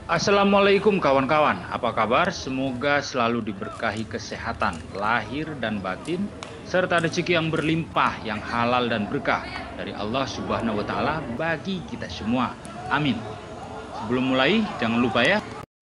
Assalamualaikum kawan-kawan, apa kabar? Semoga selalu diberkahi kesehatan, lahir dan batin, serta rezeki yang berlimpah, yang halal dan berkah dari Allah Subhanahu wa Ta'ala bagi kita semua. Amin. Sebelum mulai, jangan lupa ya.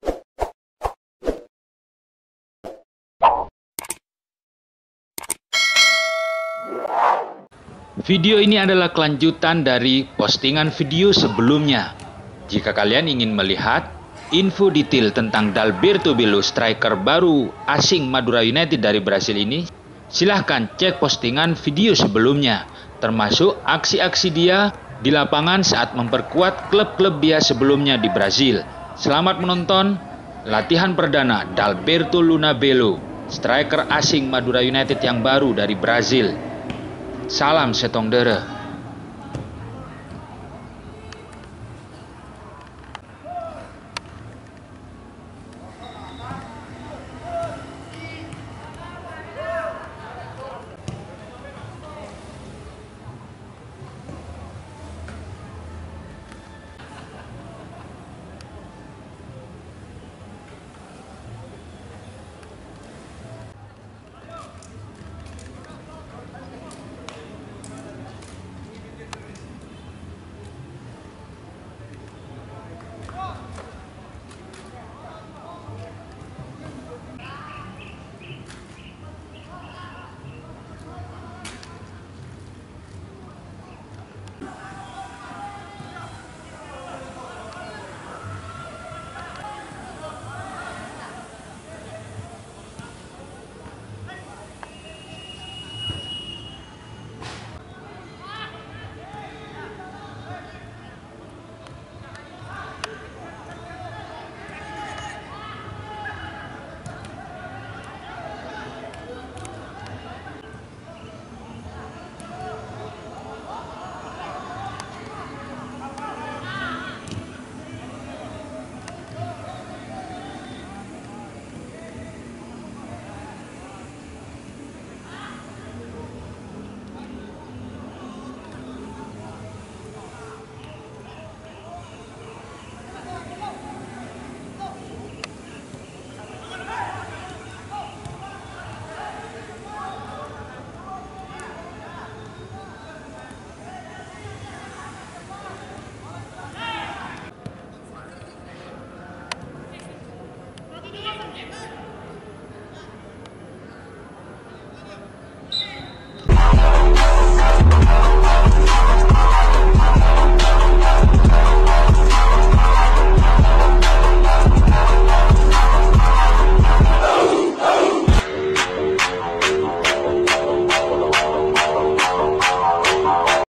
Video ini adalah kelanjutan dari postingan video sebelumnya. Jika kalian ingin melihat info detail tentang Dalberto Belo, striker baru asing Madura United dari Brasil ini, silahkan cek postingan video sebelumnya, termasuk aksi-aksi dia di lapangan saat memperkuat klub-klub dia sebelumnya di Brasil. Selamat menonton latihan perdana Dalberto Luna Belo, striker asing Madura United yang baru dari Brasil. Salam setong dere.